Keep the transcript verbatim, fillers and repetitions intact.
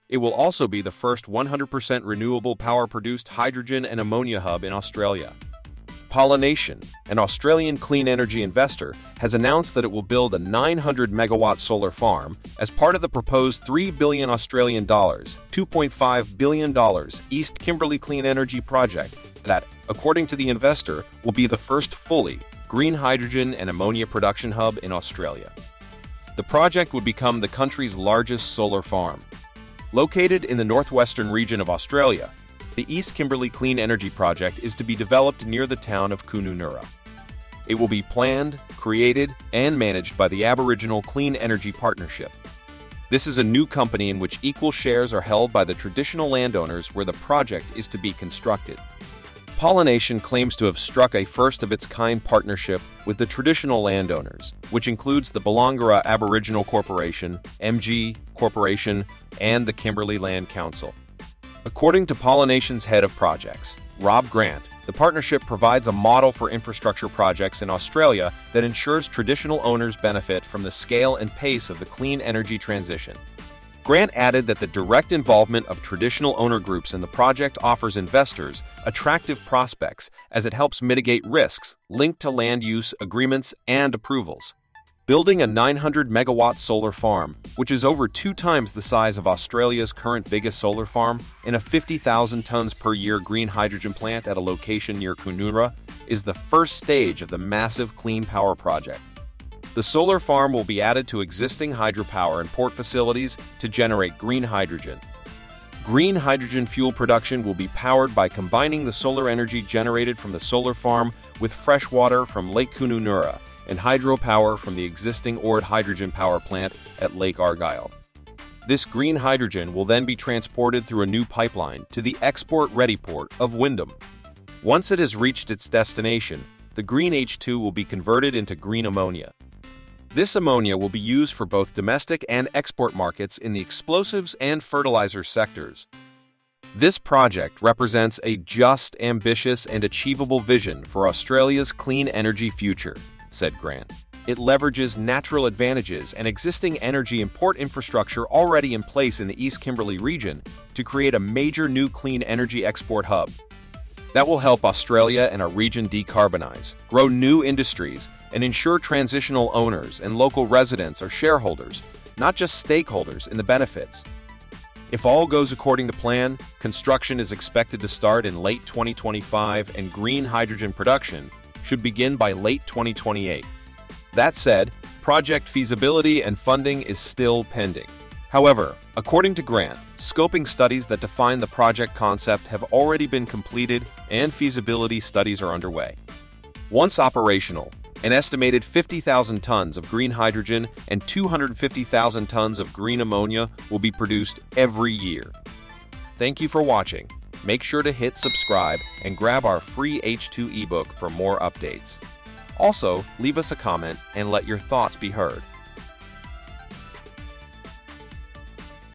It will also be the first one hundred percent renewable power-produced hydrogen and ammonia hub in Australia. Pollination, an Australian clean energy investor, has announced that it will build a nine hundred megawatt solar farm as part of the proposed three billion Australian dollars, two point five billion dollars East Kimberley Clean Energy project that, according to the investor, will be the first fully green hydrogen and ammonia production hub in Australia. The project would become the country's largest solar farm. Located in the northwestern region of Australia, the East Kimberley Clean Energy Project is to be developed near the town of Kununurra. It will be planned, created, and managed by the Aboriginal Clean Energy Partnership. This is a new company in which equal shares are held by the traditional landowners where the project is to be constructed. Pollination claims to have struck a first-of-its-kind partnership with the traditional landowners, which includes the Belongara Aboriginal Corporation, M G Corporation, and the Kimberley Land Council. According to Pollination's head of projects, Rob Grant, the partnership provides a model for infrastructure projects in Australia that ensures traditional owners benefit from the scale and pace of the clean energy transition. Grant added that the direct involvement of traditional owner groups in the project offers investors attractive prospects as it helps mitigate risks linked to land use agreements and approvals. Building a nine hundred megawatt solar farm, which is over two times the size of Australia's current biggest solar farm, in a fifty thousand tons per year green hydrogen plant at a location near Kununurra, is the first stage of the massive clean power project. The solar farm will be added to existing hydropower and port facilities to generate green hydrogen. Green hydrogen fuel production will be powered by combining the solar energy generated from the solar farm with fresh water from Lake Kununurra and hydropower from the existing Ord hydrogen power plant at Lake Argyle. This green hydrogen will then be transported through a new pipeline to the export-ready port of Wyndham. Once it has reached its destination, the green H two will be converted into green ammonia. This ammonia will be used for both domestic and export markets in the explosives and fertilizer sectors. This project represents a just, ambitious, and achievable vision for Australia's clean energy future, said Grant. It leverages natural advantages and existing energy import infrastructure already in place in the East Kimberley region to create a major new clean energy export hub. That will help Australia and our region decarbonize, grow new industries, and ensure transitional owners and local residents are shareholders, not just stakeholders, in the benefits. If all goes according to plan, construction is expected to start in late twenty twenty-five and green hydrogen production should begin by late twenty twenty-eight. That said, project feasibility and funding is still pending. However, according to Grant, scoping studies that define the project concept have already been completed and feasibility studies are underway. Once operational, an estimated fifty thousand tons of green hydrogen and two hundred fifty thousand tons of green ammonia will be produced every year. Thank you for watching. Make sure to hit subscribe and grab our free H two ebook for more updates. Also, leave us a comment and let your thoughts be heard.